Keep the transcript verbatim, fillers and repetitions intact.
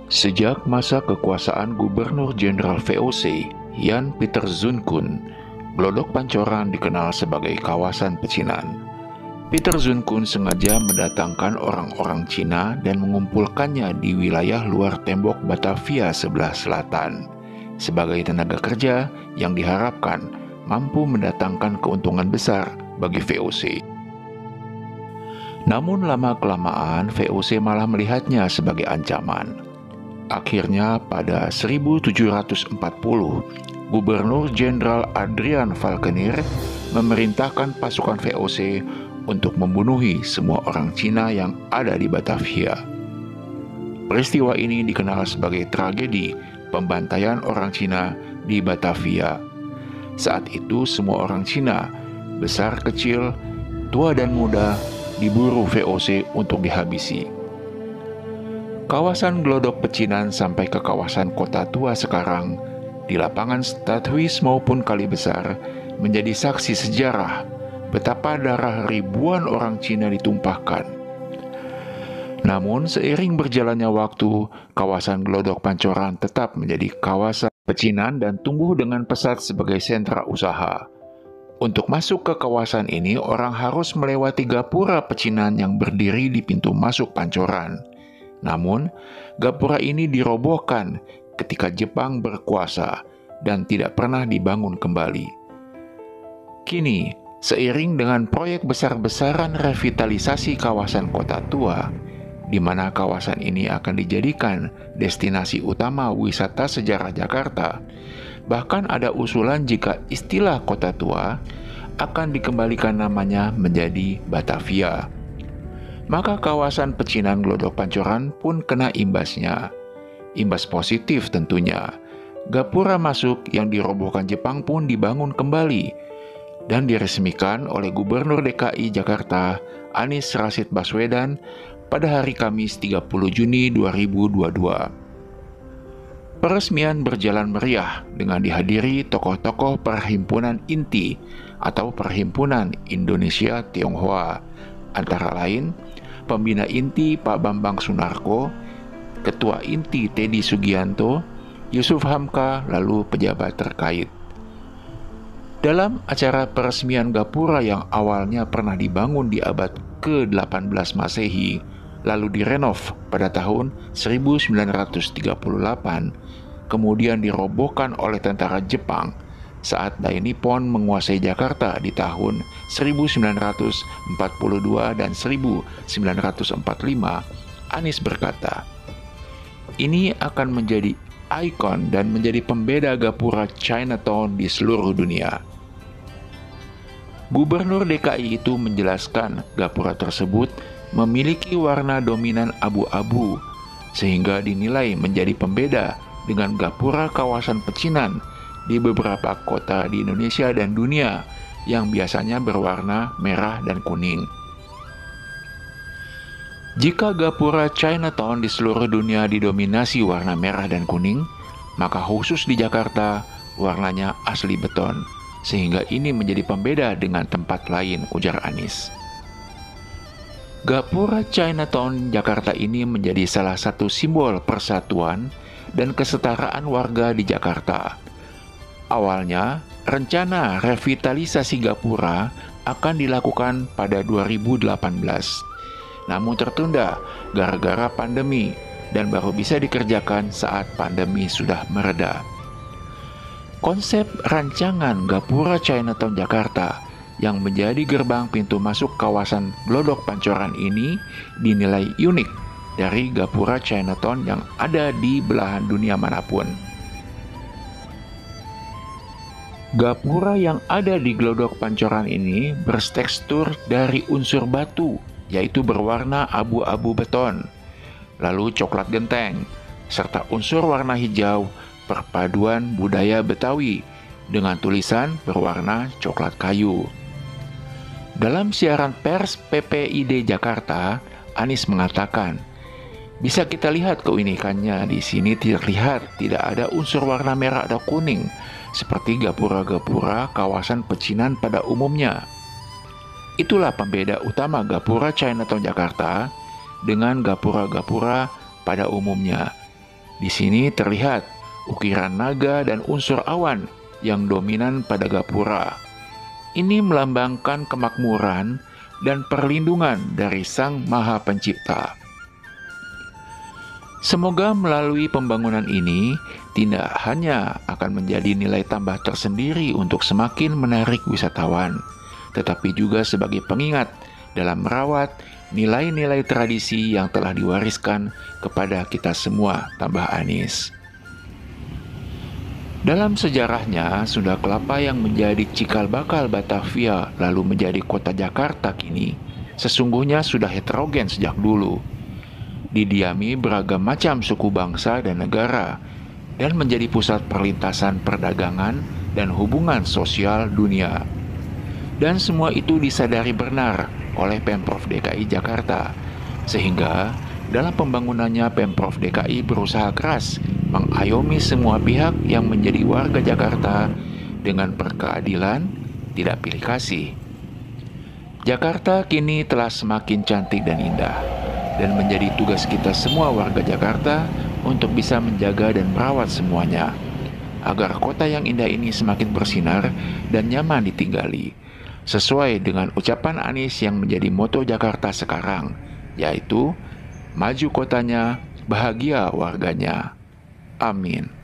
Sejak masa kekuasaan Gubernur Jenderal V O C, Jan Pieter Zoonkoen, Glodok Pancoran dikenal sebagai kawasan pecinan. Pieter Zoonkoen sengaja mendatangkan orang-orang Cina dan mengumpulkannya di wilayah luar tembok Batavia sebelah selatan, sebagai tenaga kerja yang diharapkan mampu mendatangkan keuntungan besar bagi V O C. Namun lama-kelamaan V O C malah melihatnya sebagai ancaman. Akhirnya pada seribu tujuh ratus empat puluh, Gubernur Jenderal Adrian Falkenir memerintahkan pasukan V O C untuk membunuhi semua orang Cina yang ada di Batavia. Peristiwa ini dikenal sebagai tragedi pembantaian orang Cina di Batavia. Saat itu semua orang Cina, besar kecil, tua dan muda, diburu V O C untuk dihabisi. Kawasan Glodok Pecinan sampai ke kawasan Kota Tua sekarang, di lapangan Stadhuis maupun Kali Besar, menjadi saksi sejarah betapa darah ribuan orang Cina ditumpahkan. Namun seiring berjalannya waktu, kawasan Glodok Pancoran tetap menjadi kawasan pecinan dan tumbuh dengan pesat sebagai sentra usaha. Untuk masuk ke kawasan ini, orang harus melewati gapura pecinan yang berdiri di pintu masuk Pancoran. Namun, gapura ini dirobohkan ketika Jepang berkuasa dan tidak pernah dibangun kembali. Kini, seiring dengan proyek besar-besaran revitalisasi kawasan Kota Tua, di mana kawasan ini akan dijadikan destinasi utama wisata sejarah Jakarta, bahkan ada usulan jika istilah Kota Tua akan dikembalikan namanya menjadi Batavia. Maka kawasan pecinan Glodok Pancoran pun kena imbasnya. Imbas positif tentunya. Gapura masuk yang dirobohkan Jepang pun dibangun kembali dan diresmikan oleh Gubernur D K I Jakarta Anies Rashid Baswedan pada hari Kamis tiga puluh Juni dua ribu dua puluh dua. Peresmian berjalan meriah dengan dihadiri tokoh-tokoh Perhimpunan Inti atau Perhimpunan Indonesia Tionghoa, antara lain Pembina Inti Pak Bambang Sunarko, Ketua Inti Teddy Sugianto, Yusuf Hamka, lalu pejabat terkait. Dalam acara peresmian gapura yang awalnya pernah dibangun di abad ke delapan belas Masehi, lalu direnov pada tahun seribu sembilan ratus tiga puluh delapan, kemudian dirobohkan oleh tentara Jepang saat Dai Nippon menguasai Jakarta di tahun seribu sembilan ratus empat puluh dua dan seribu sembilan ratus empat puluh lima, Anies berkata, "Ini akan menjadi ikon dan menjadi pembeda gapura Chinatown di seluruh dunia." Gubernur D K I itu menjelaskan gapura tersebut memiliki warna dominan abu-abu, sehingga dinilai menjadi pembeda dengan gapura kawasan pecinan di beberapa kota di Indonesia dan dunia yang biasanya berwarna merah dan kuning. Jika gapura Chinatown di seluruh dunia didominasi warna merah dan kuning, maka khusus di Jakarta warnanya asli beton, sehingga ini menjadi pembeda dengan tempat lain, ujar Anies. Gapura Chinatown Jakarta ini menjadi salah satu simbol persatuan dan kesetaraan warga di Jakarta. Awalnya, rencana revitalisasi gapura akan dilakukan pada dua ribu delapan belas, namun tertunda gara-gara pandemi dan baru bisa dikerjakan saat pandemi sudah mereda. Konsep rancangan gapura Chinatown Jakarta yang menjadi gerbang pintu masuk kawasan Glodok Pancoran ini dinilai unik dari gapura Chinatown yang ada di belahan dunia manapun. Gapura yang ada di Glodok Pancoran ini bertekstur dari unsur batu, yaitu berwarna abu-abu beton, lalu coklat genteng, serta unsur warna hijau perpaduan budaya Betawi dengan tulisan berwarna coklat kayu. Dalam siaran pers P P I D Jakarta, Anies mengatakan, "Bisa kita lihat keunikannya, di sini terlihat tidak ada unsur warna merah atau kuning, seperti gapura-gapura kawasan pecinan pada umumnya. Itulah pembeda utama gapura Chinatown Jakarta dengan gapura-gapura pada umumnya, Di sini terlihat ukiran naga dan unsur awan yang dominan pada gapura. Ini melambangkan kemakmuran dan perlindungan dari Sang Maha Pencipta. Semoga melalui pembangunan ini tidak hanya akan menjadi nilai tambah tersendiri untuk semakin menarik wisatawan, tetapi juga sebagai pengingat dalam merawat nilai-nilai tradisi yang telah diwariskan kepada kita semua, tambah Anis. Dalam sejarahnya, Sunda Kelapa yang menjadi cikal bakal Batavia lalu menjadi kota Jakarta kini, sesungguhnya sudah heterogen sejak dulu. Didiami beragam macam suku bangsa dan negara, dan menjadi pusat perlintasan perdagangan dan hubungan sosial dunia. Dan semua itu disadari benar oleh Pemprov D K I Jakarta, sehingga dalam pembangunannya Pemprov D K I berusaha keras mengayomi semua pihak yang menjadi warga Jakarta dengan berkeadilan, tidak pilih kasih. Jakarta kini telah semakin cantik dan indah, dan menjadi tugas kita semua warga Jakarta untuk bisa menjaga dan merawat semuanya, agar kota yang indah ini semakin bersinar dan nyaman ditinggali, sesuai dengan ucapan Anis yang menjadi moto Jakarta sekarang, yaitu maju kotanya, bahagia warganya. Amin.